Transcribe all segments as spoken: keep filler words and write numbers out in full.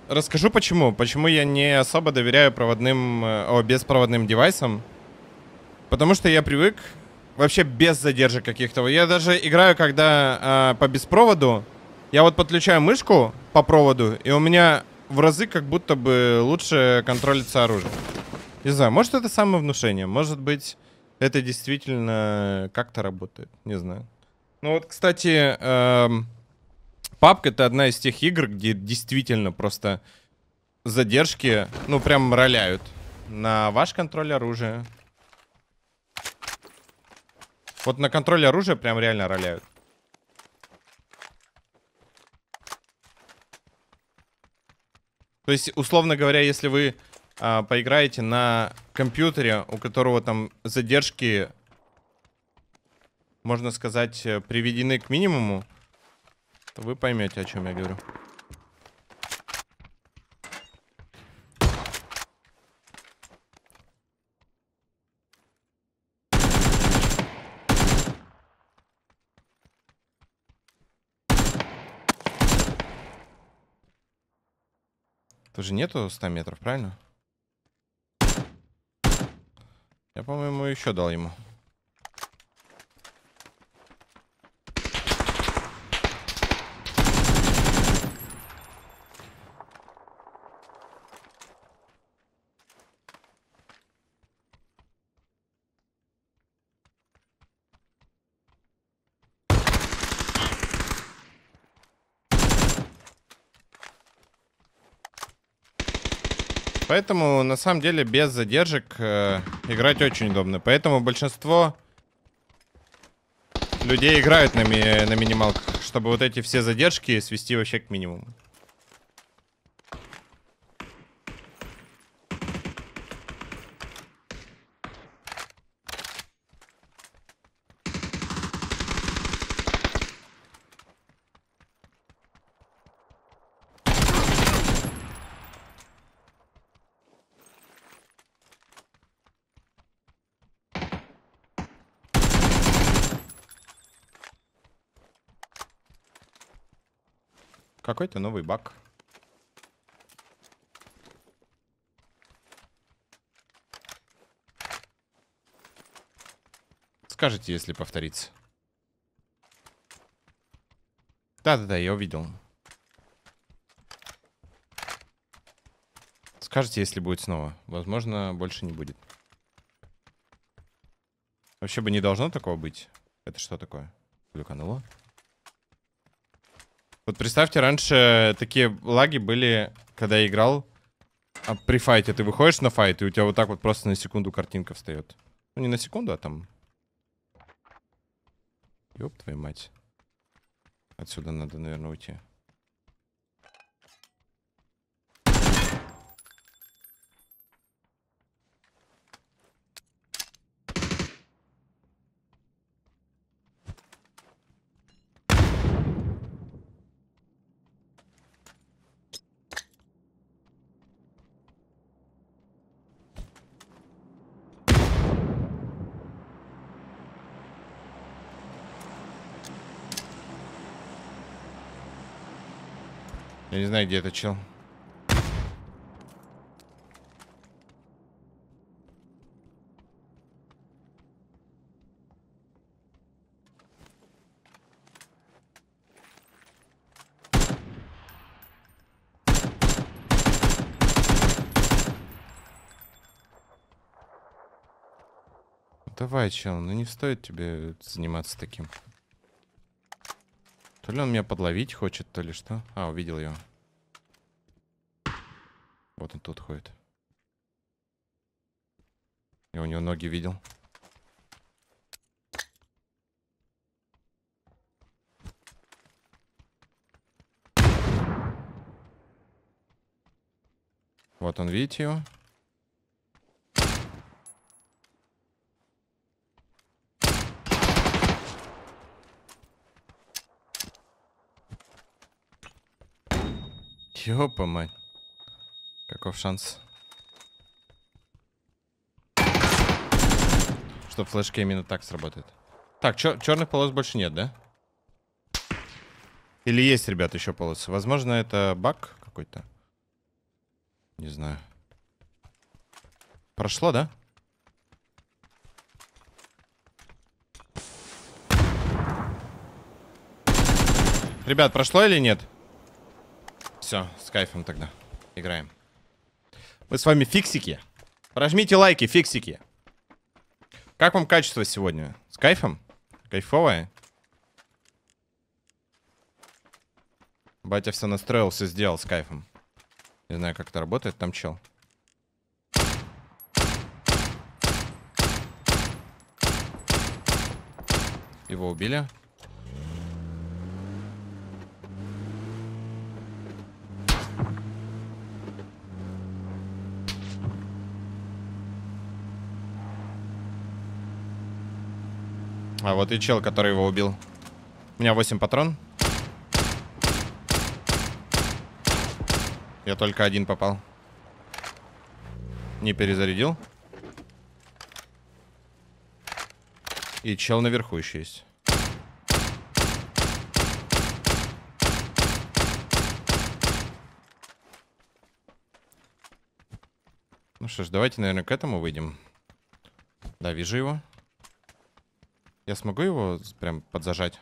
расскажу почему. Почему я не особо доверяю проводным, о, беспроводным девайсам. Потому что я привык вообще без задержек каких-то. Я даже играю, когда э, по беспроводу. Я вот подключаю мышку по проводу, и у меня в разы как будто бы лучше контролится оружие. Не знаю, может это самовнушение, может быть это действительно как-то работает, не знаю. Ну вот, кстати, эм, пабг это одна из тех игр, где действительно просто задержки, ну прям роляют на ваш контроль оружия. Вот на контроле оружия прям реально роляют. То есть, условно говоря, если вы а, поиграете на компьютере, у которого там задержки, можно сказать, приведены к минимуму, то вы поймете, о чем я говорю. Тоже нету ста метров, правильно? Я, по-моему, еще дал ему. Поэтому, на самом деле, без задержек э, играть очень удобно. Поэтому большинство людей играют на, ми на минималках, чтобы вот эти все задержки свести вообще к минимуму. Какой-то новый баг. Скажите, если повторится. Да-да-да, я увидел. Скажите, если будет снова. Возможно, больше не будет. Вообще бы не должно такого быть. Это что такое? Глюкануло? Вот представьте, раньше такие лаги были, когда я играл. А при файте ты выходишь на файт, и у тебя вот так вот просто на секунду картинка встает. Ну, не на секунду, а там... Ёб твою мать. Отсюда надо, наверное, уйти. Я не знаю, где это чел. Давай, чел, ну не стоит тебе заниматься таким. То ли он меня подловить хочет, то ли что. А, увидел его. Вот он тут ходит. Я у него ноги видел. Вот он, видите его? Ёпа мать. Каков шанс? Что флешка именно так сработает. Так, чер черных полос больше нет, да? Или есть, ребят, еще полосы? Возможно, это баг какой-то. Не знаю. Прошло, да? Ребят, прошло или нет? Все, с кайфом тогда. Играем. Мы с вами фиксики. Прожмите лайки, фиксики. Как вам качество сегодня? С кайфом? Кайфовое? Батя все настроил, все сделал с кайфом. Не знаю, как это работает, там чел. Его убили. А вот и чел, который его убил. У меня восемь патрон. Я только один попал. Не перезарядил. И чел наверху еще есть. Ну что ж, давайте, наверное, к этому выйдем. Да, вижу его. Я смогу его прям подзажать?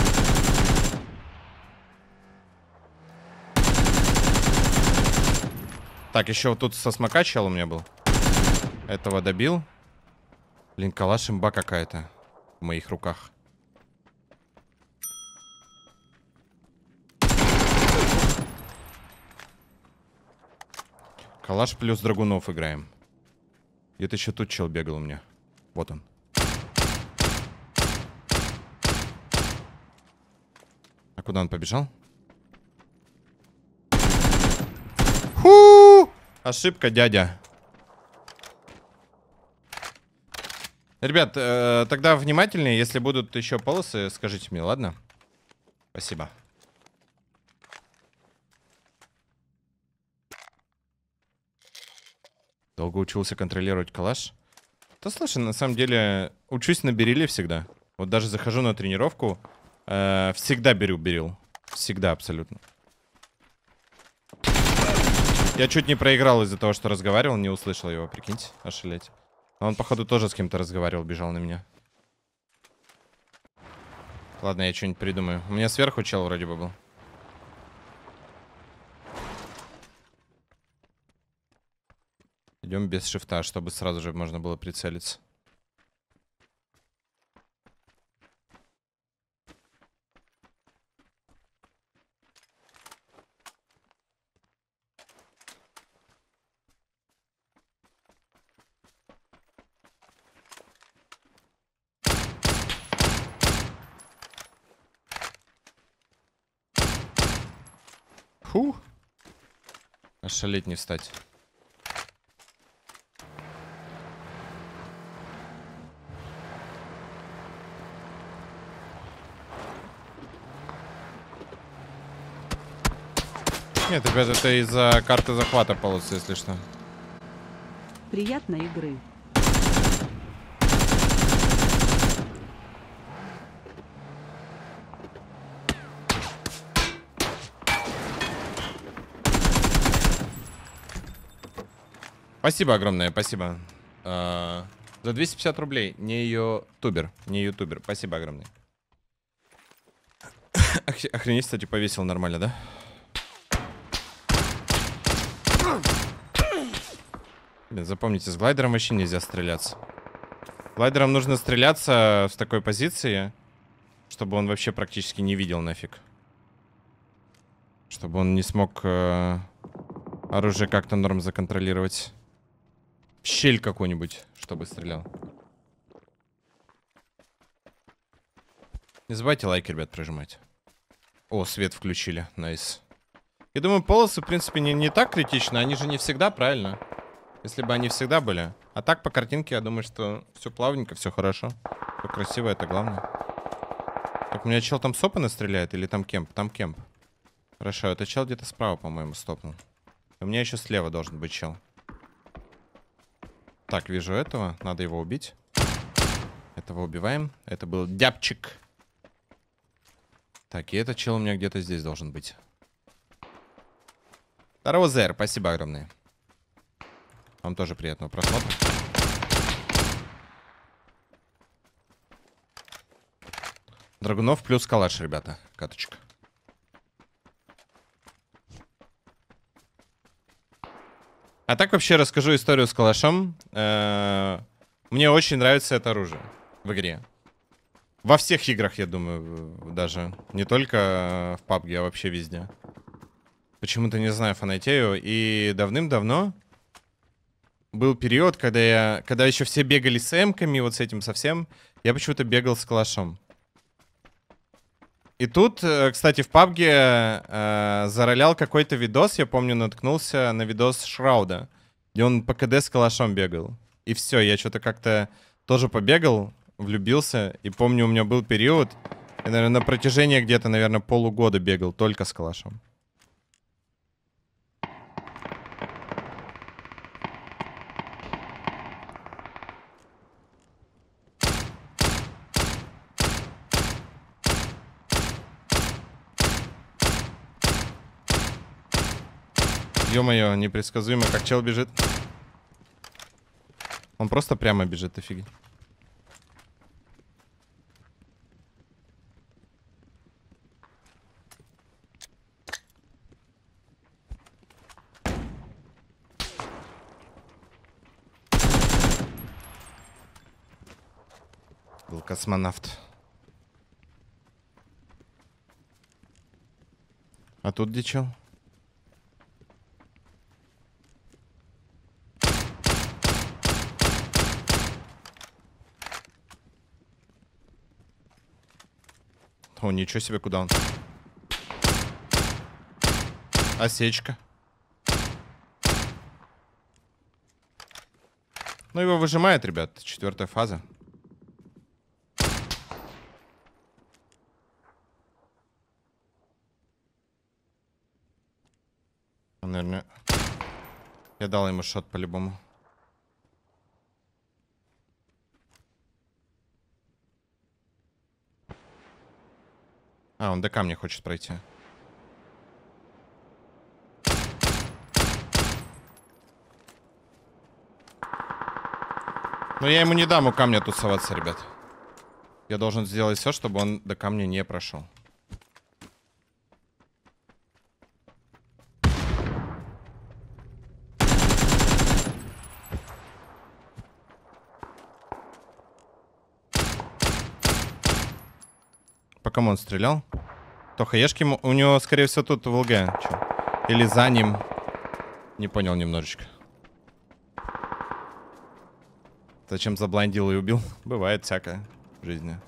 Так, еще вот тут со смока чел у меня был. Этого добил. Блин, калаш имба какая-то в моих руках. Калаш плюс драгунов играем. Где-то еще тут чел бегал у меня. Вот он. А куда он побежал? Ху! Ошибка, дядя. Ребят, э, тогда внимательнее. Если будут еще полосы, скажите мне, ладно? Спасибо. Долго учился контролировать калаш? Да слушай, на самом деле, учусь на бериле всегда. Вот даже захожу на тренировку, э, всегда беру берил. Всегда, абсолютно. Я чуть не проиграл из-за того, что разговаривал, не услышал его, прикиньте, ошалеть. А он, походу, тоже с кем-то разговаривал, бежал на меня. Ладно, я что-нибудь придумаю. У меня сверху чел вроде бы был. Идем без шифта, чтобы сразу же можно было прицелиться. Фу. Ошалеть не встать. Нет, ребят, это из-за карты захвата полосы, если что. Приятной игры. Спасибо огромное, спасибо. А, за двести пятьдесят рублей. Не ее тубер, не ютубер. Спасибо огромное. Охренеть, кстати, повесил нормально, да? Блин, запомните, с глайдером вообще нельзя стреляться. Глайдером нужно стреляться в такой позиции, чтобы он вообще практически не видел нафиг. Чтобы он не смог э, оружие как-то норм законтролировать. В щель какую-нибудь, чтобы стрелял. Не забывайте лайки, ребят, прожимать. О, свет включили, найс. Я думаю, полосы, в принципе, не, не так критично. Они же не всегда, правильно? Если бы они всегда были. А так, по картинке, я думаю, что все плавненько, все хорошо. Все красиво, это главное. Так, у меня чел там с опена стреляет или там кемп? Там кемп. Хорошо, это чел где-то справа, по-моему, стопнул. У меня еще слева должен быть чел. Так, вижу этого. Надо его убить. Этого убиваем. Это был дябчик. Так, и этот чел у меня где-то здесь должен быть. Здорово, Зэр. Спасибо огромное. Вам тоже приятного просмотра. Драгунов плюс калаш, ребята. Каточка. А так вообще расскажу историю с калашом. Мне очень нравится это оружие в игре. Во всех играх, я думаю, даже. Не только в пабг, а вообще везде. Почему-то, не знаю, фанатею. И давным-давно был период, когда я, когда еще все бегали с эмками, вот с этим совсем, я почему-то бегал с калашом. И тут, кстати, в пабге э, заролял какой-то видос, я помню, наткнулся на видос Шрауда, где он по КД с калашом бегал. И все, я что-то как-то тоже побегал, влюбился. И помню, у меня был период, я, наверное, на протяжении где-то, наверное, полугода бегал только с калашом. Ё-моё, непредсказуемо, как чел бежит. Он просто прямо бежит, офигеть. Был космонавт. А тут где чел? О, ничего себе, куда он? Осечка. Ну, его выжимает, ребят. Четвертая фаза. Он, наверное... Я дал ему шот по-любому. А, он до камня хочет пройти. Но я ему не дам у камня тусоваться, ребят. Я должен сделать все, чтобы он до камня не прошел. По кому он стрелял? Тоха, ешки, у него, скорее всего, тут в ЛГ. Че? Или за ним. Не понял немножечко. Зачем заблайндил и убил? Бывает всякое в жизни.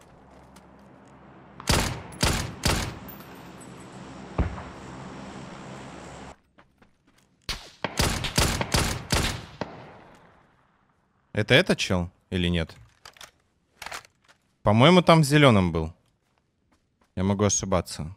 Это этот чел или нет? По-моему, там в зеленом был. Я могу ошибаться.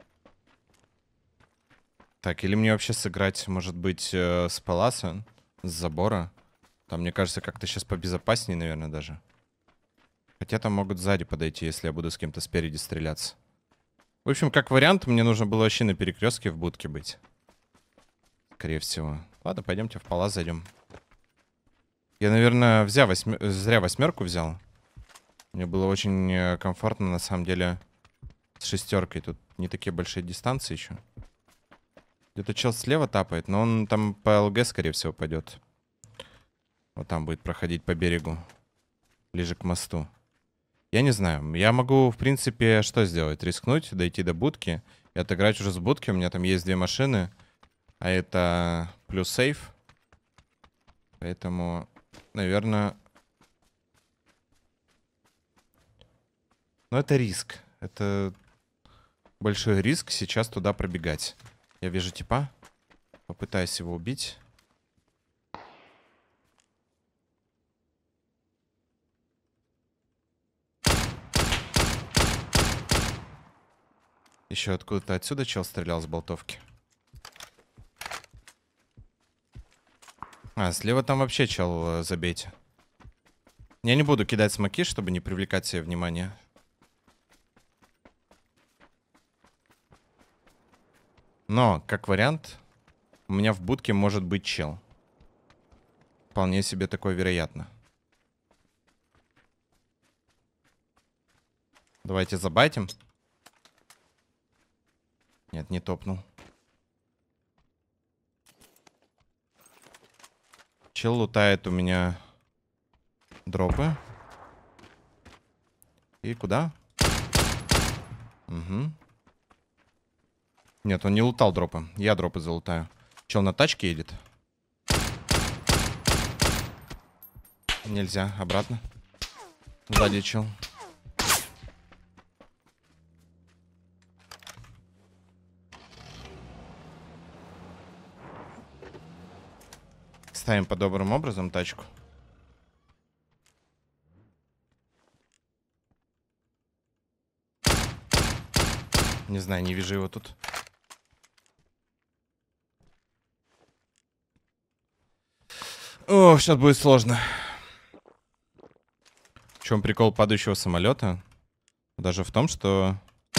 Так, или мне вообще сыграть, может быть, э, с паласа, с забора. Там, мне кажется, как-то сейчас побезопаснее, наверное, даже. Хотя там могут сзади подойти, если я буду с кем-то спереди стреляться. В общем, как вариант, мне нужно было вообще на перекрестке в будке быть. Скорее всего. Ладно, пойдемте в палас зайдем. Я, наверное, взял восьмер... зря восьмерку взял. Мне было очень комфортно, на самом деле, с шестеркой. Тут не такие большие дистанции еще. Где-то чел слева тапает, но он там по ЛГ, скорее всего, пойдет. Вот там будет проходить по берегу. Ближе к мосту. Я не знаю. Я могу, в принципе, что сделать? Рискнуть, дойти до будки и отыграть уже с будки. У меня там есть две машины. А это плюс сейф. Поэтому, наверное... Ну, это риск. Это большой риск сейчас туда пробегать. Я вижу типа. Попытаюсь его убить. Еще откуда-то отсюда чел стрелял с болтовки. А, слева там вообще чел, забейте. Я не буду кидать смоки, чтобы не привлекать себе внимание. Но, как вариант, у меня в будке может быть чел. Вполне себе такое вероятно. Давайте забайтим. Нет, не топнул. Чел лутает у меня дропы. И куда? Угу. Нет, он не лутал дропы. Я дропы залутаю. Чел на тачке едет. Нельзя, обратно. Сзади чел. Ставим по добрым образом тачку. Не знаю, не вижу его тут. О, сейчас будет сложно. В чем прикол падающего самолета? Даже в том, что...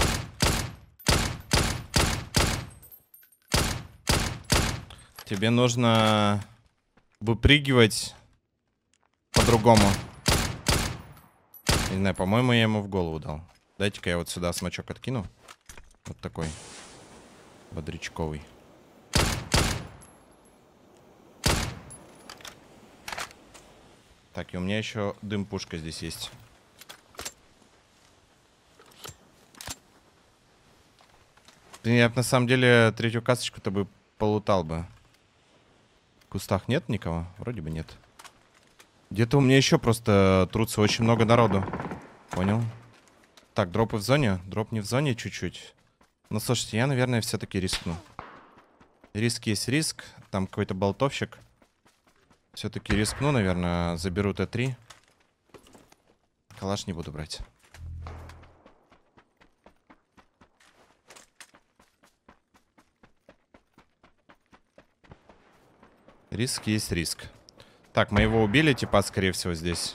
Тебе нужно выпрыгивать по-другому. Не знаю, по-моему, я ему в голову дал. Дайте-ка я вот сюда смачок откину. Вот такой. Бодрячковый. Так, и у меня еще дым-пушка здесь есть. Я бы на самом деле третью касочку-то бы полутал бы. В кустах нет никого? Вроде бы нет. Где-то у меня еще просто трутся очень много народу. Понял? Так, дропы в зоне. Дроп не в зоне чуть-чуть. Ну, слушайте, я, наверное, все-таки рискну. Риск есть риск. Там какой-то болтовщик. Все-таки рискну, наверное. Заберу Т три. Калаш не буду брать. Риск есть риск. Так, мы его убили, типа, скорее всего, здесь.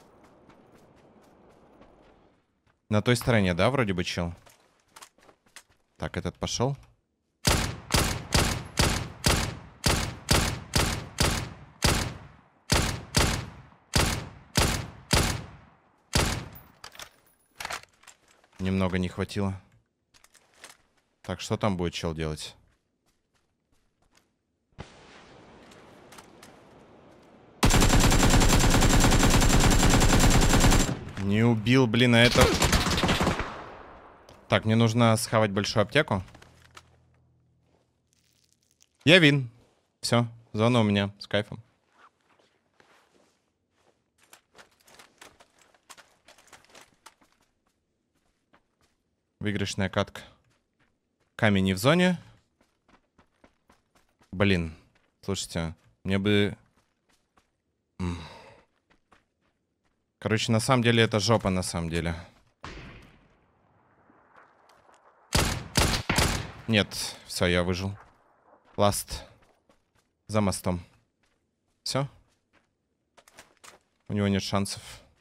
На той стороне, да, вроде бы чел? Так, этот пошел. Немного не хватило. Так, что там будет чел делать? Не убил, блин, а это... Так, мне нужно схавать большую аптеку. Я вин. Все, зона у меня с кайфом. Выигрышная катка. Камень не в зоне. Блин, слушайте, мне бы... Короче, на самом деле это жопа, на самом деле. Нет, все, я выжил. Ласт. За мостом. Все. У него нет шансов.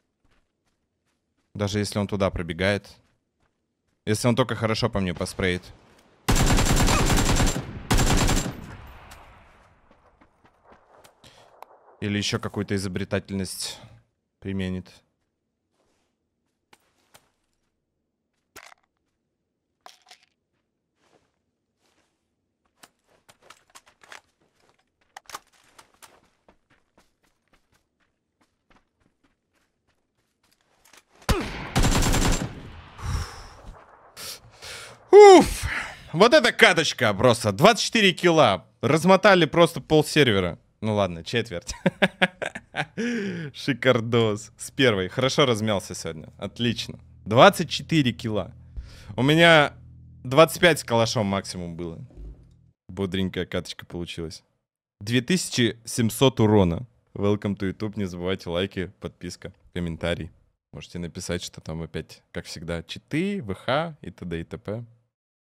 Даже если он туда пробегает. Если он только хорошо по мне поспреет. Или еще какую-то изобретательность применит. Уф! Вот эта каточка просто. двадцать четыре килла. Размотали просто пол сервера. Ну ладно, четверть. Шикардос. С первой. Хорошо размялся сегодня. Отлично. двадцать четыре килла. У меня двадцать пять с калашом максимум было. Бодренькая каточка получилась. две тысячи семьсот урона. Welcome to YouTube. Не забывайте лайки, подписка, комментарий. Можете написать, что там опять, как всегда, читы, ВХ и т.д. и т.п.